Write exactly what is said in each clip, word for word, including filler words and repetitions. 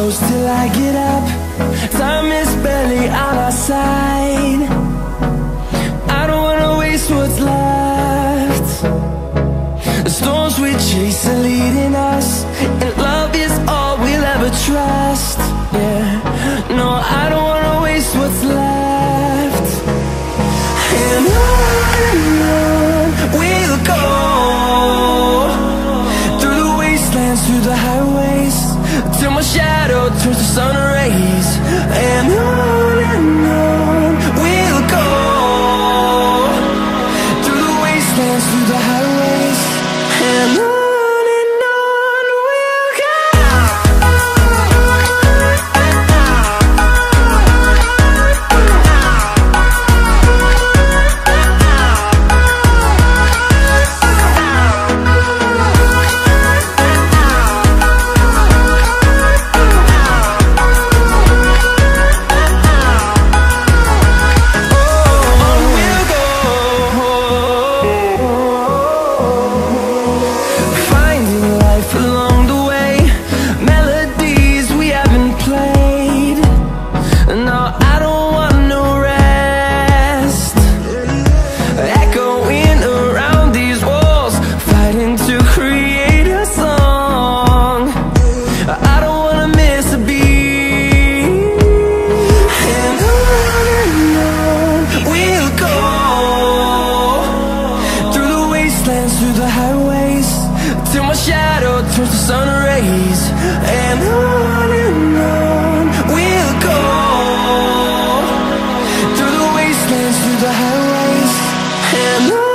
close till I get up. Time is barely on our side. I don't wanna waste what's left. The storms we chase are leading us, and love is all we'll ever trust. Yeah, no, I don't wanna waste what's left. And on and on we'll go, through the wastelands, through the highways, till my shadow turns to sun rays. And on and on we'll go, through the wastelands, through the highways, and on. Through the highways, till my shadow turns to sun rays. And on and on we'll go, through the wastelands, through the highways, and on.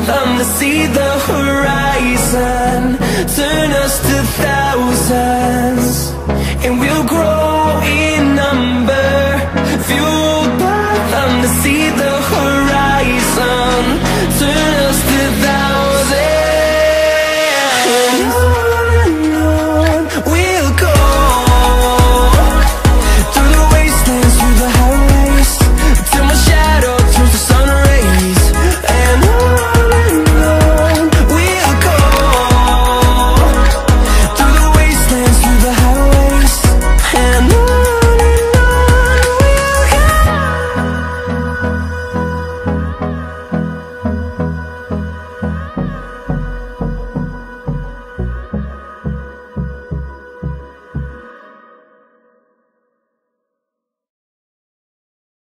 See the horizon, turn us to thousands.